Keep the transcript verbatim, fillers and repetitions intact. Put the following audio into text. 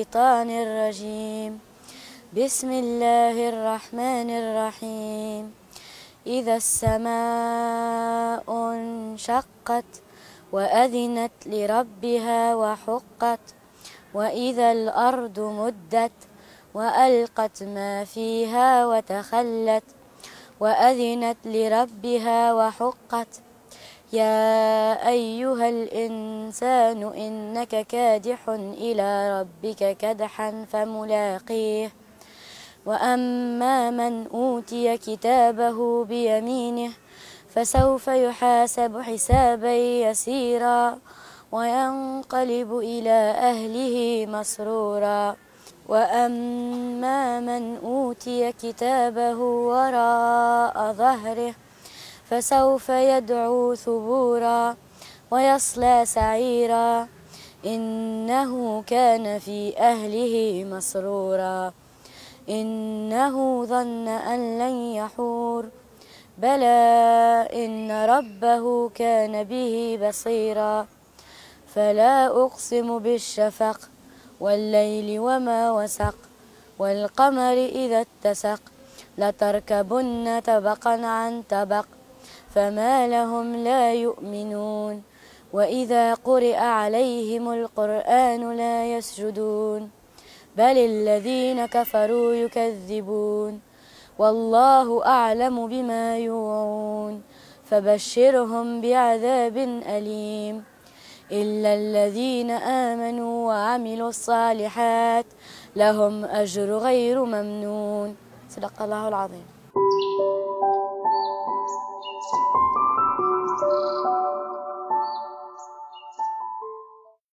الشيطان الرجيم. بسم الله الرحمن الرحيم. إذا السماء انشقت وأذنت لربها وحقت وإذا الأرض مدت وألقت ما فيها وتخلت وأذنت لربها وحقت. يا أيها الإنسان إنك كادح إلى ربك كدحا فملاقيه. وأما من أوتي كتابه بيمينه فسوف يحاسب حسابا يسيرا وينقلب إلى أهله مسرورا. وأما من أوتي كتابه وراء ظهره فسوف يدعو ثبورا ويصلى سعيرا إنه كان في أهله مسرورا إنه ظن أن لن يحور بلى إن ربه كان به بصيرا. فلا أقسم بالشفق والليل وما وسق والقمر إذا اتسق لتركبن طبقا عن طبق فما لهم لا يؤمنون. وإذا قرئ عليهم القرآن لا يسجدون بل الذين كفروا يكذبون والله أعلم بما يوعون فبشرهم بعذاب أليم إلا الذين آمنوا وعملوا الصالحات لهم أجر غير ممنون. صدق الله العظيم.